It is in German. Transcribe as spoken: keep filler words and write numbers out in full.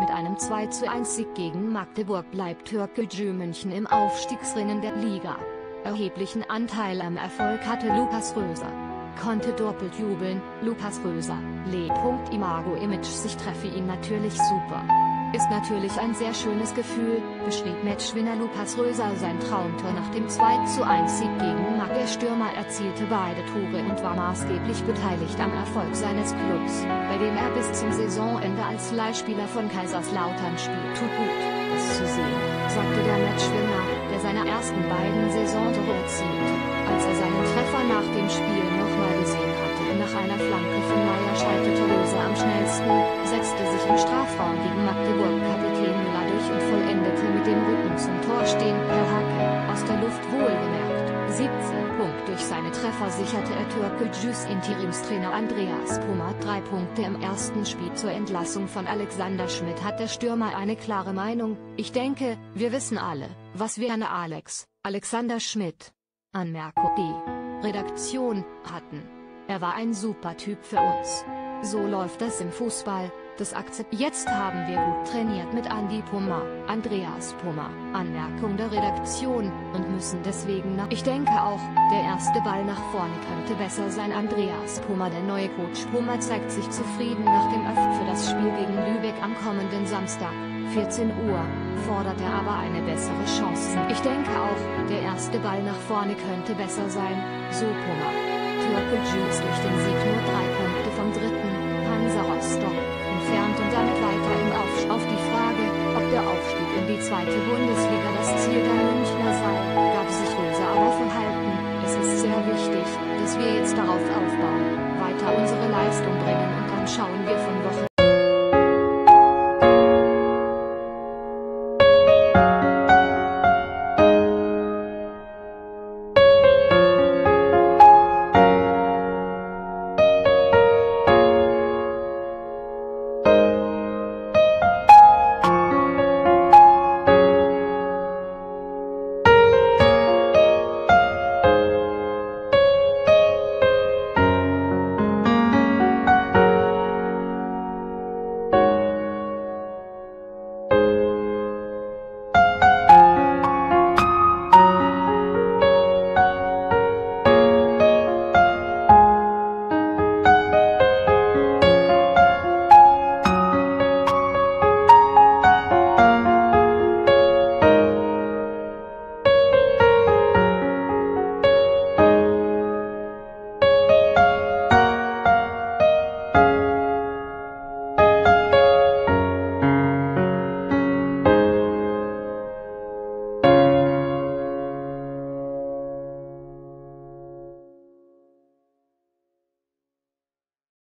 Mit einem zwei zu eins Sieg gegen Magdeburg bleibt Türkgücü München im Aufstiegsrennen der Liga. Erheblichen Anteil am Erfolg hatte Lukas Röser. Konnte doppelt jubeln, Lukas Röser, Le. Imago Image sich treffe ihn natürlich super. Ist natürlich ein sehr schönes Gefühl, beschrieb Matchwinner Lukas Röser sein Traumtor nach dem zwei zu eins Sieg gegen Mag. Der Stürmer erzielte beide Tore und war maßgeblich beteiligt am Erfolg seines Clubs, bei dem er bis zum Saisonende als Leihspieler von Kaiserslautern spielt. Tut gut, das zu sehen, sagte der Matchwinner, der seine ersten beiden Saisontore erzielte, als er seinen Treffer nach dem Spiel nochmal gesehen hatte. Nach einer Flanke von Meier schaltete Röser am schnellsten, setzte sich im Strafraum gegen Magdeburg Kapitän Müller durch und vollendete mit dem Rücken zum Tor stehen per Hacke, aus der Luft wohlgemerkt. siebzehn Punkt durch seine Treffer sicherte er Türkgücüs Interimstrainer Andreas Pommer drei Punkte im ersten Spiel. Zur Entlassung von Alexander Schmidt hat der Stürmer eine klare Meinung: Ich denke, wir wissen alle, was wir an Alex, Alexander Schmidt, Anmerkung die Redaktion, hatten. Er war ein super Typ für uns. So läuft das im Fußball, das akzeptiert. Jetzt haben wir gut trainiert mit Andi Pommer, Andreas Pommer, Anmerkung der Redaktion, und müssen deswegen nach. Ich denke auch, der erste Ball nach vorne könnte besser sein. Andreas Pommer, der neue Coach Pommer, zeigt sich zufrieden nach dem Öffnen für das Spiel gegen Lübeck am kommenden Samstag, vierzehn Uhr, fordert er aber eine bessere Chance. Ich denke auch, der erste Ball nach vorne könnte besser sein, so Pommer. Türkgücü ist durch den Sieg nur drei Punkte vom dritten, Hansa Rostock, entfernt und damit weiter im Aufstieg. Auf die Frage, ob der Aufstieg in die zweite Bundesliga das Ziel der Münchner sei, gab sich Röser aber verhalten: Es ist sehr wichtig, dass wir jetzt darauf aufbauen, weiter unsere Leistung bringen, und dann schauen wir von Woche